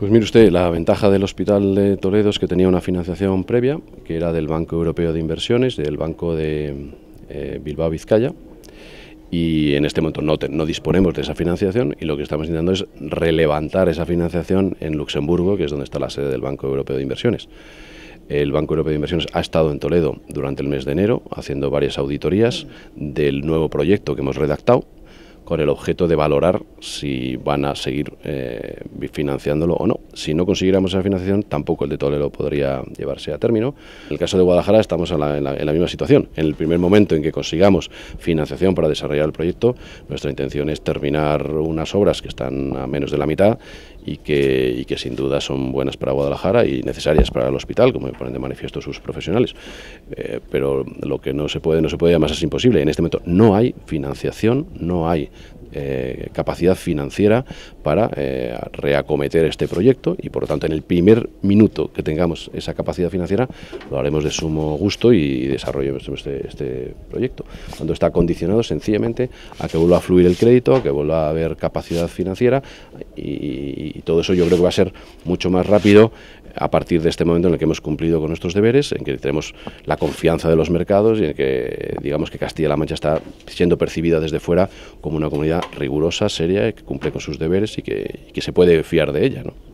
Pues mire usted, la ventaja del Hospital de Toledo es que tenía una financiación previa, que era del Banco Europeo de Inversiones, del Banco de Bilbao Vizcaya, y en este momento no disponemos de esa financiación, y lo que estamos intentando es relevantar esa financiación en Luxemburgo, que es donde está la sede del Banco Europeo de Inversiones. El Banco Europeo de Inversiones ha estado en Toledo durante el mes de enero haciendo varias auditorías del nuevo proyecto que hemos redactado, con el objeto de valorar si van a seguir financiándolo o no. Si no consiguiéramos esa financiación, tampoco el de Toledo podría llevarse a término. En el caso de Guadalajara estamos en la misma situación. En el primer momento en que consigamos financiación para desarrollar el proyecto, nuestra intención es terminar unas obras que están a menos de la mitad y que sin duda son buenas para Guadalajara y necesarias para el hospital, como ponen de manifiesto sus profesionales. Pero lo que no se puede, además es imposible. En este momento no hay financiación, no hay capacidad financiera para reacometer este proyecto, y por lo tanto en el primer minuto que tengamos esa capacidad financiera lo haremos de sumo gusto y desarrollemos este proyecto, cuando está condicionado sencillamente a que vuelva a fluir el crédito, a que vuelva a haber capacidad financiera, y todo eso yo creo que va a ser mucho más rápido a partir de este momento en el que hemos cumplido con nuestros deberes, en que tenemos la confianza de los mercados y en que digamos que Castilla-La Mancha está siendo percibida desde fuera como una comunidad rigurosa, seria, que cumple con sus deberes y que se puede fiar de ella, ¿no?